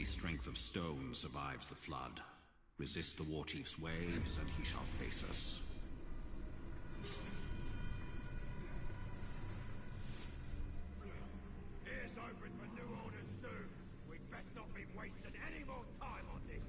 Only strength of stone survives the flood. Resist the Warchief's waves, and he shall face us. Ears open for new orders soon. We'd best not be wasting any more time on this.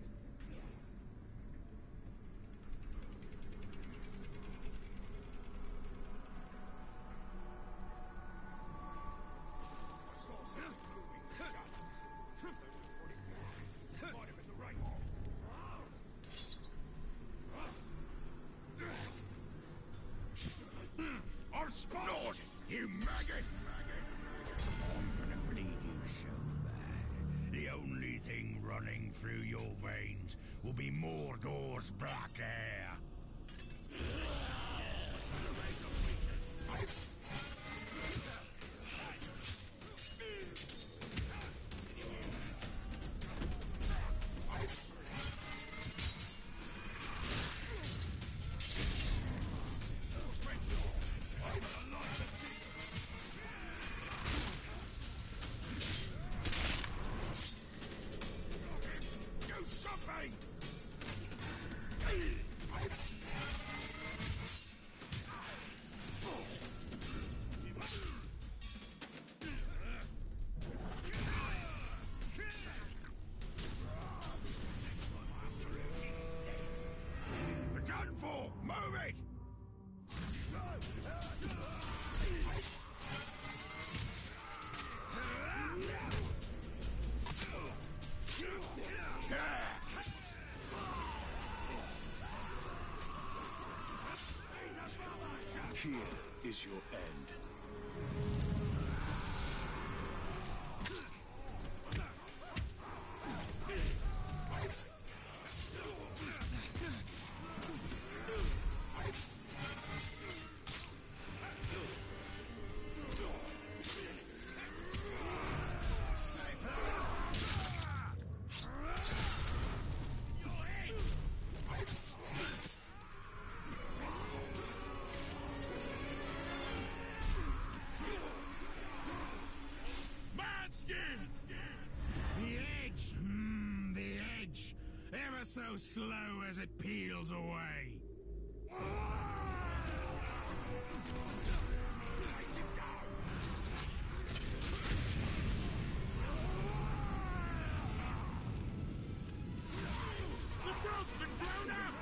I'll spot you maggot! I'm gonna bleed you so bad. The only thing running through your veins will be Mordor's black hair. Done for! Move it! Here is your end. The edge! The edge! Ever so slow as it peels away. The throat's been blown up!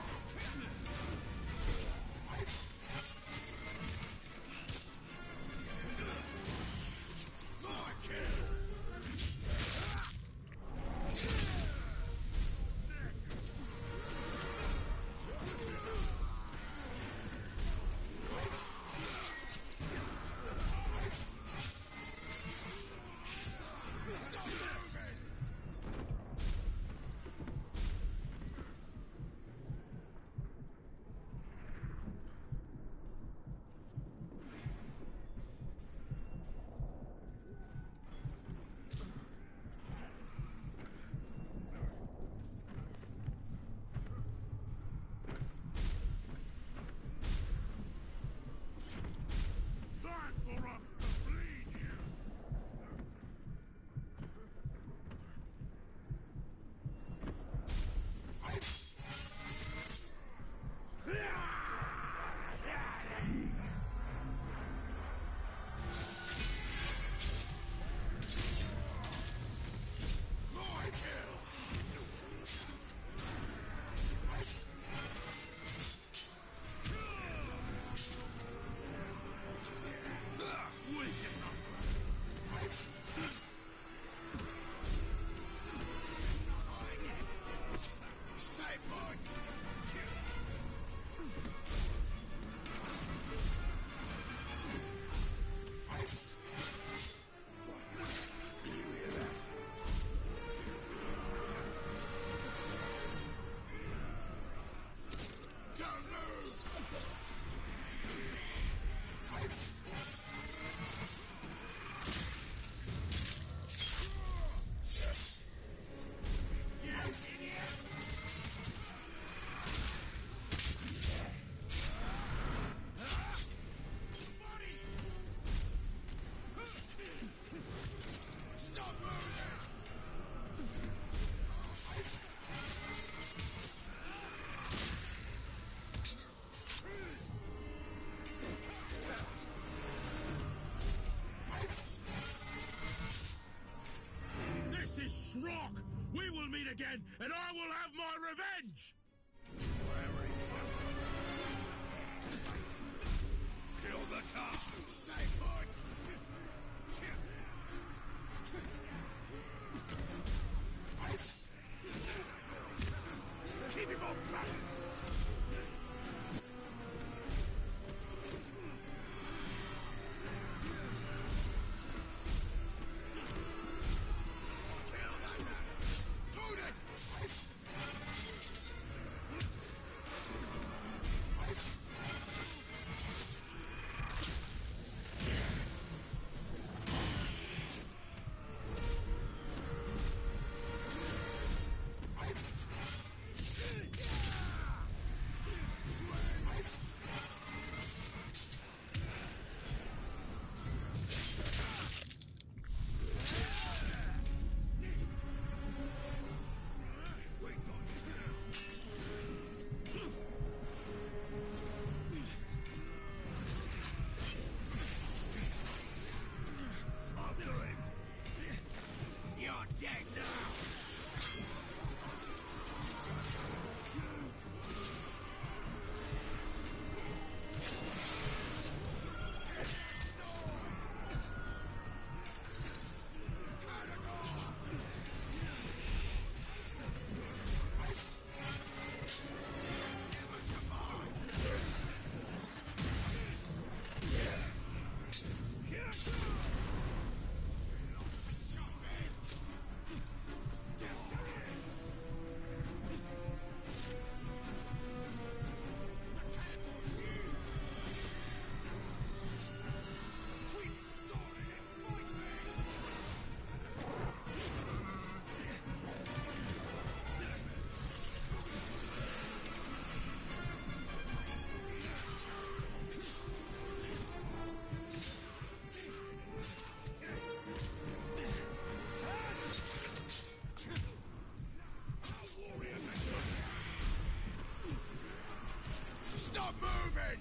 and I will have my revenge! Kill the top! Stay put! Keep him on balance! Stop moving!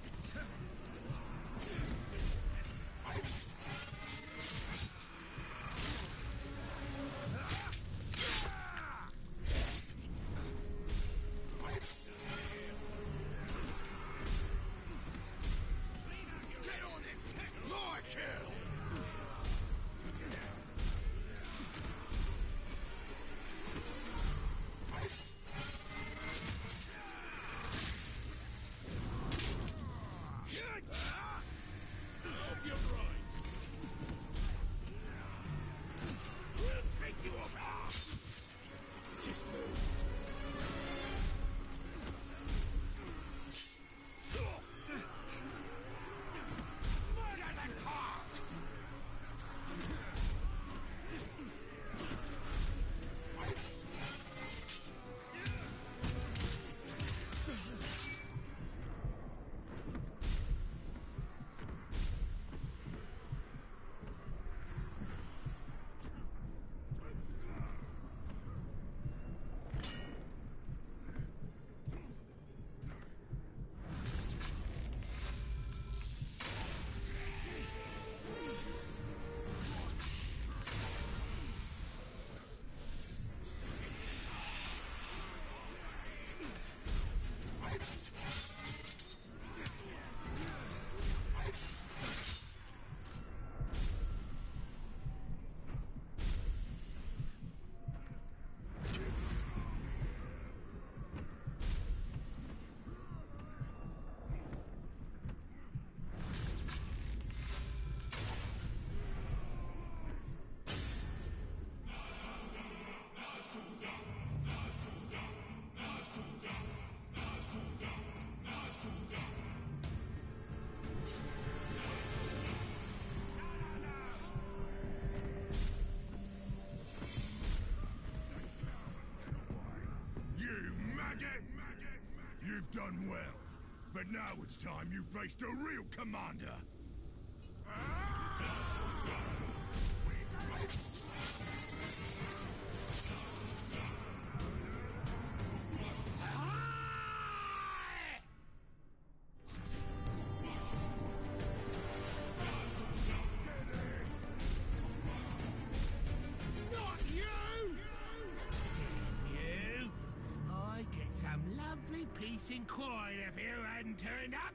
Get on it! My kill! You've done well, but now it's time you faced a real commander. Not you! You! nice and quiet if you hadn't turned up.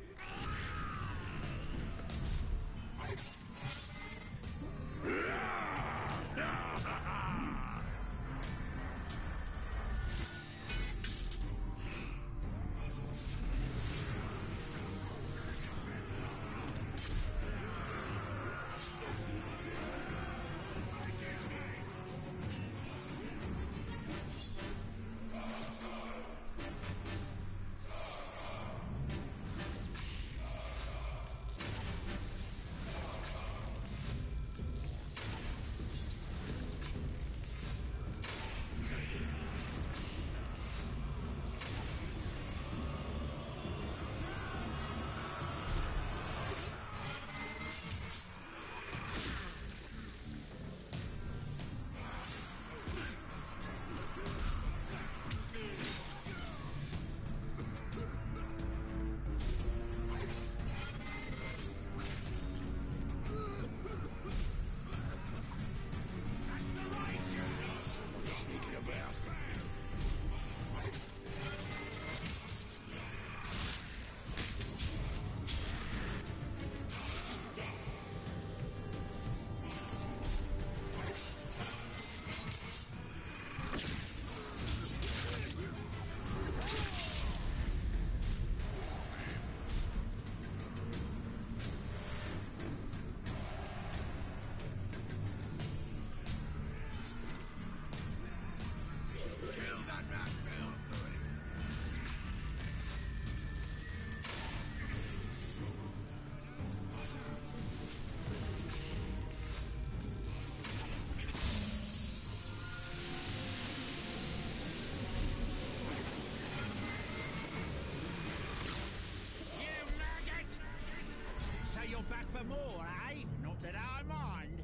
Back for more, eh? Not that I mind.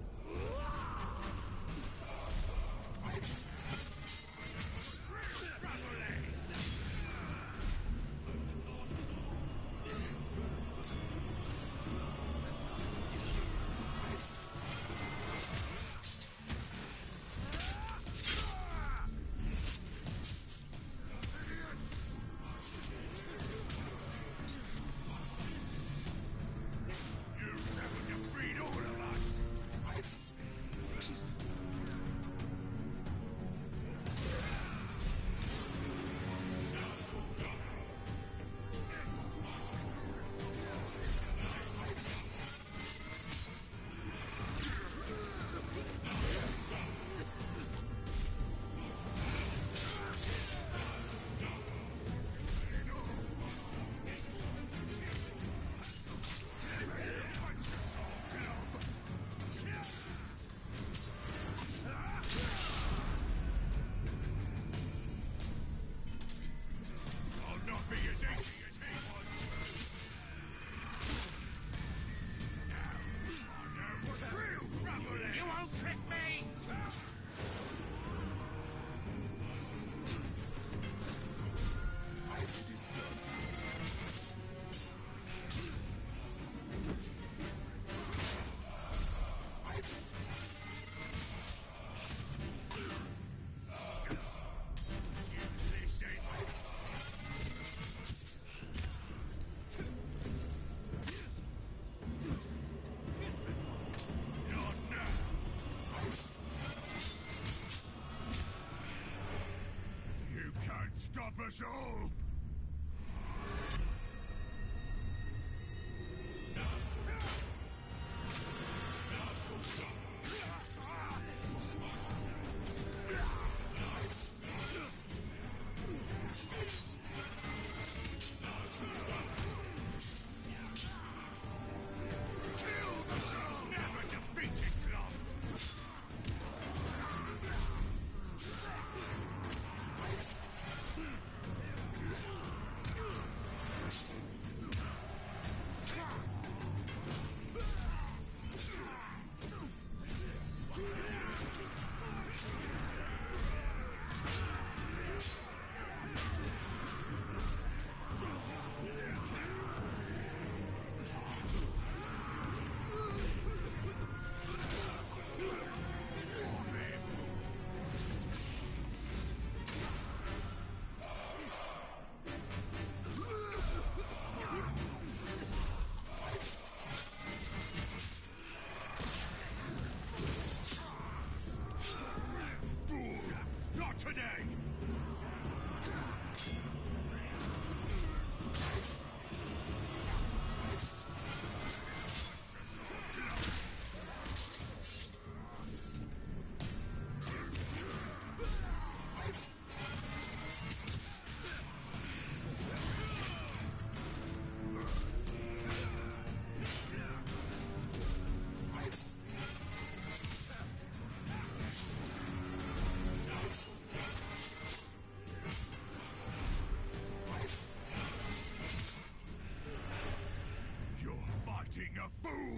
Stop us all!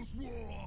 Devil's War!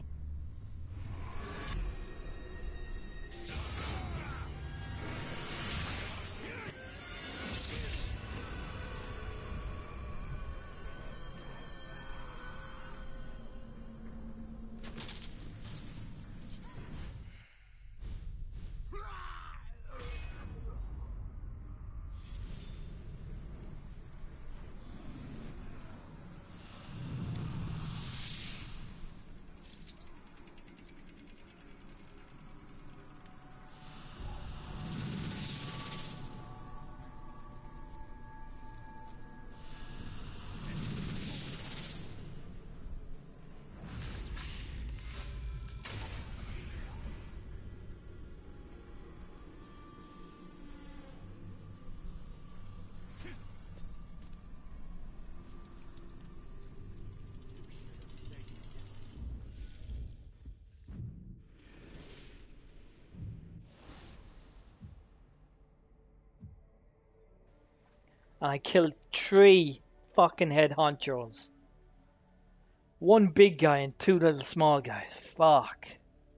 I killed 3 fucking head honchos. 1 big guy and 2 little small guys. Fuck.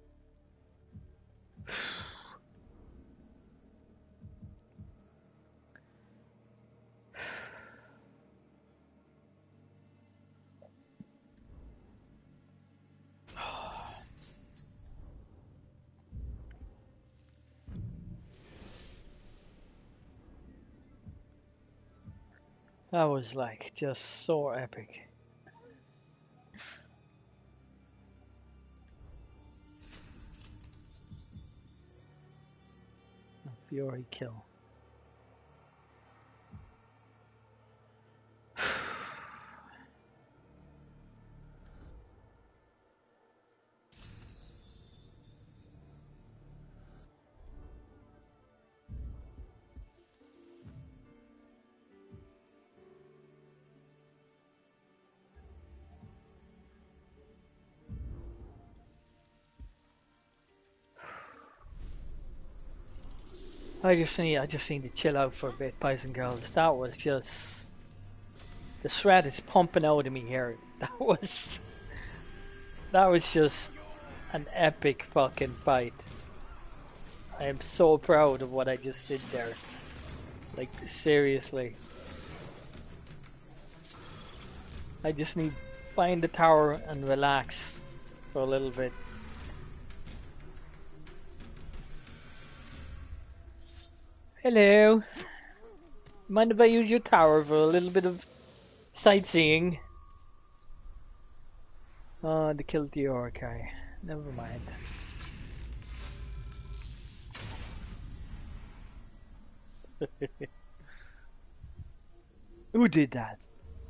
That was like just so epic. A Fury kill. I just need to chill out for a bit, boys and girls. That was just, the sweat is pumping out of me here. That was just an epic fucking fight. I am so proud of what I just did there. Like, seriously. I just need to find the tower and relax for a little bit. Hello. Mind if I use your tower for a little bit of sightseeing? Oh, they killed the Orkai. Never mind. Who did that?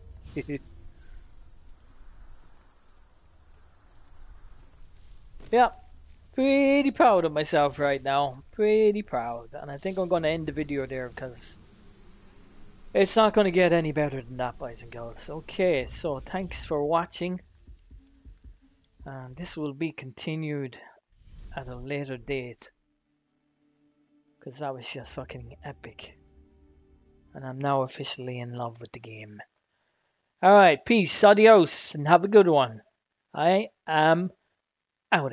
Yeah. Pretty proud of myself right now. Pretty proud. And I think I'm going to end the video there because it's not going to get any better than that, boys and girls. Okay, so thanks for watching. And this will be continued at a later date. Because that was just fucking epic. And I'm now officially in love with the game. Alright, peace, adios, and have a good one. I am